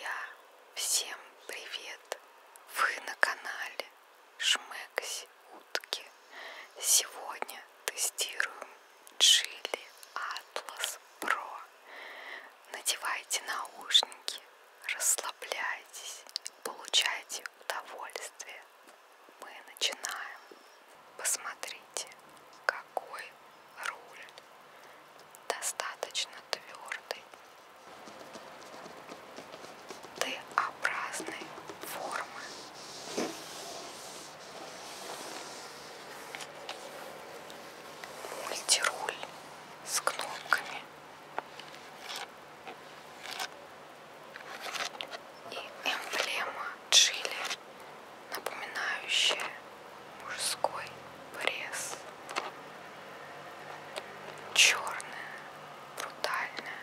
друзья! Всем привет! Вы на канале Шмекси Утки. Сегодня тестируем Geely Atlas Pro. Надевайте наушники, расслабляйтесь, получайте удовольствие. Мы начинаем. Посмотрите, какой руль. Достаточно твердый. Т-образной формы. Мультируль с кнопками. И эмблема Geely, напоминающая мужской пресс. Черная, брутальная.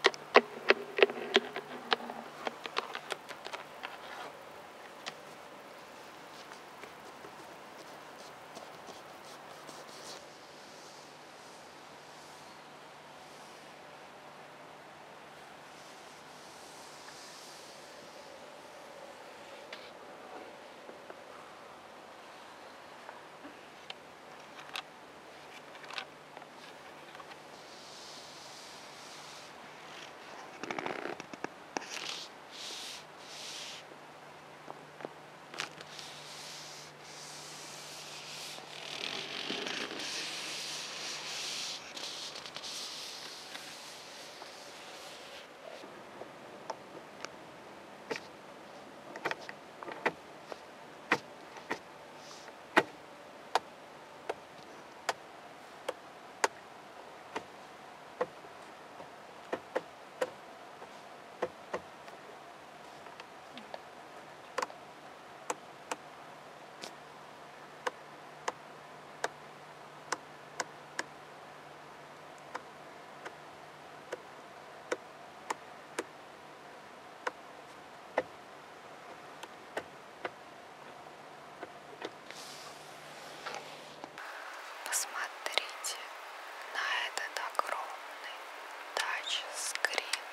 Посмотрите на этот огромный тачскрин,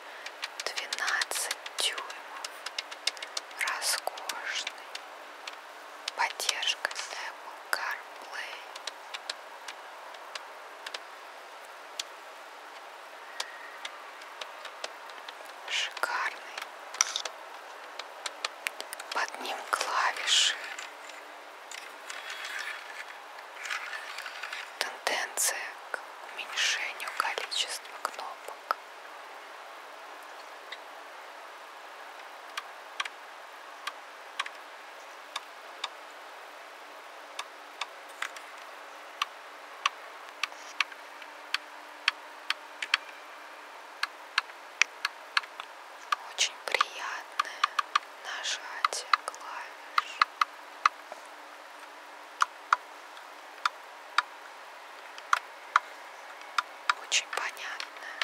12 дюймов, роскошный, поддержка Apple CarPlay. Шикарный. Под ним клавиши. Тенденция к уменьшению количества кнопок. Очень приятное нажатие клавиш. Очень понятное.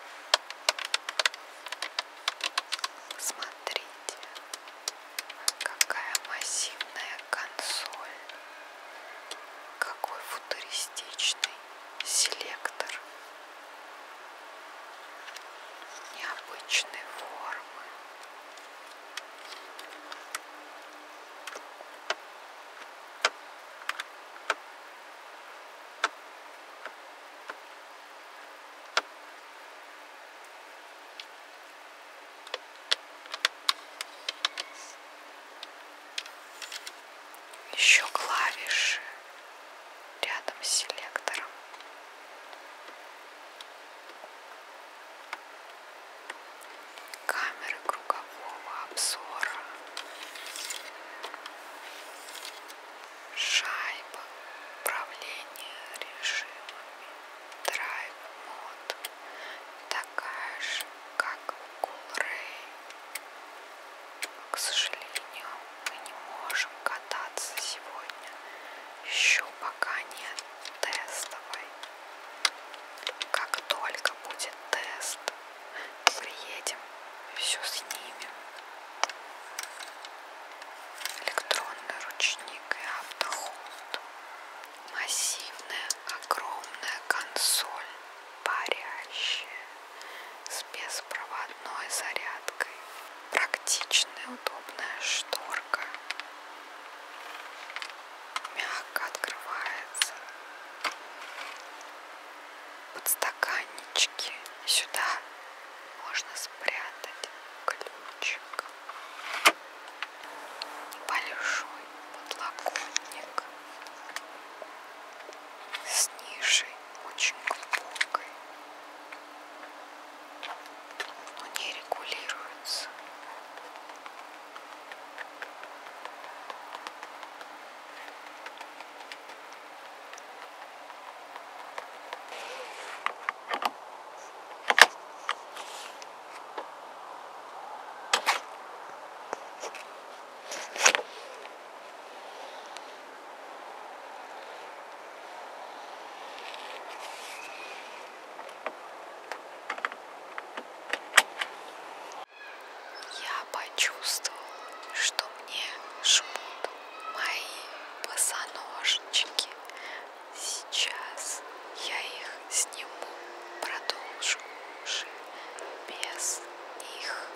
Смотрите, какая массивная консоль, какой футуристичный селектор, необычной формы. Еще клавиши рядом с селектором. Камеры кругового обзора. Шайба управления режимами. Drive мод. Такая же, как у Coolray. К сожалению, мы не можем кататься сегодня. Еще пока нет тестовой. Как только будет тест, приедем, все снимем. Электронный ручник и автоход. Массивная, огромная консоль, парящая, с беспроводной зарядкой. прозрачная удобная шторка. Мягко открывается. Подстаканнички. Сюда можно спрятать ключик. Небольшой подлокотник с нишей очень глубокой, но не регулируется. Я почувствовала, что мне жмут мои босоножечки. Сейчас я их сниму, продолжу уже без них.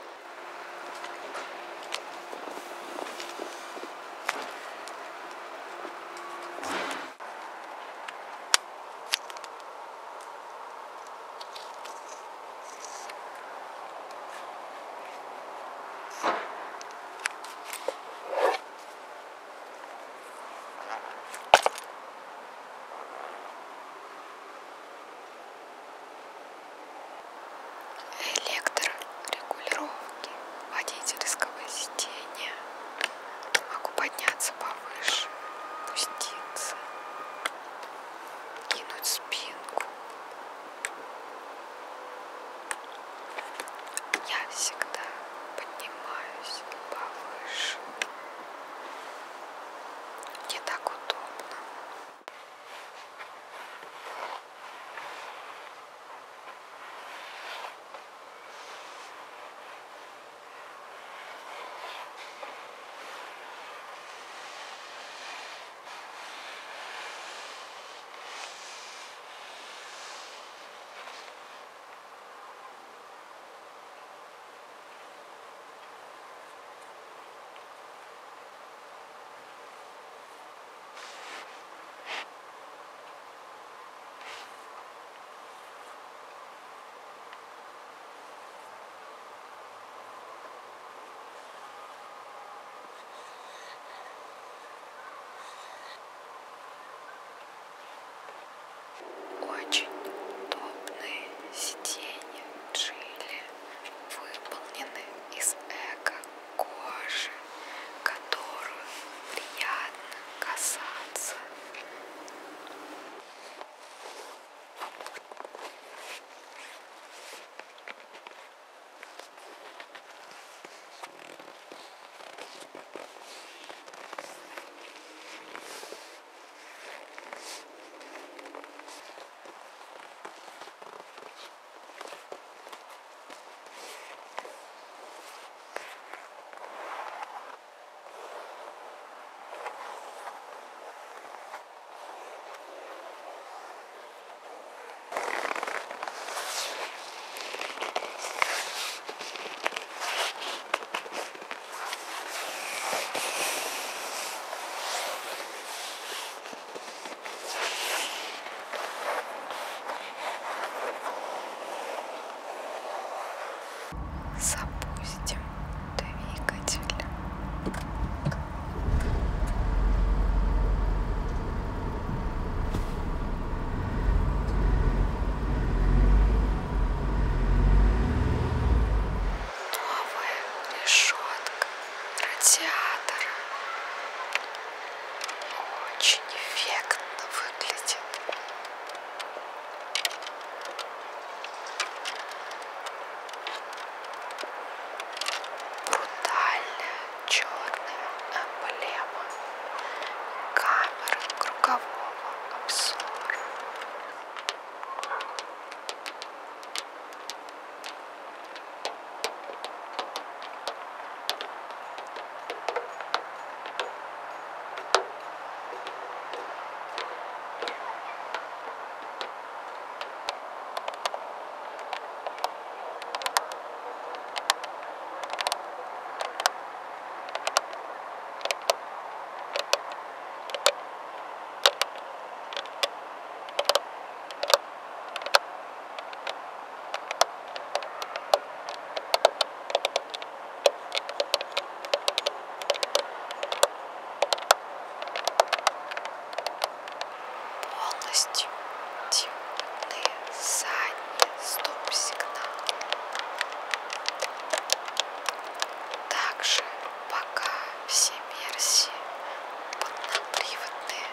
Также пока все версии полноприводные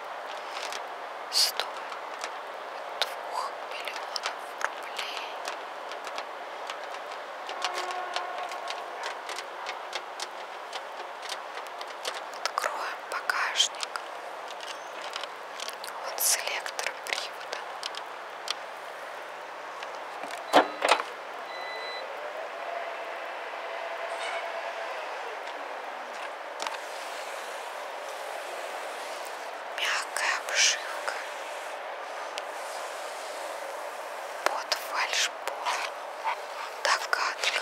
стоят 2 миллионов рублей. Откроем багажник. Вот с электроприводом. Мягкая обшивка. Под фальшбор. Догадка.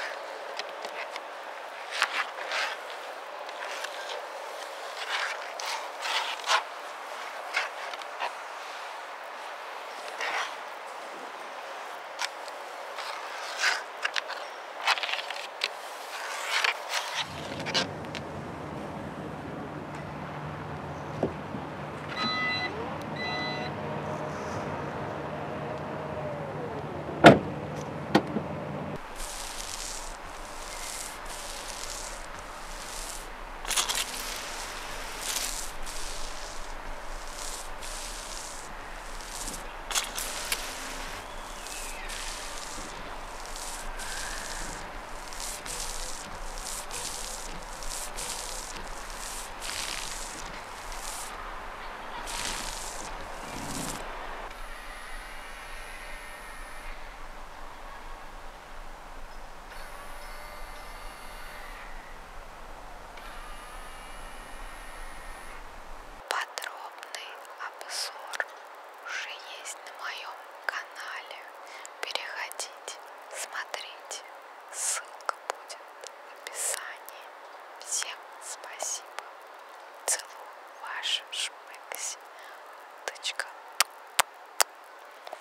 Подробный обзор уже есть на моем канале. Переходите, смотрите. Ссылка будет в описании. Всем спасибо. Целую, ваша Шпа.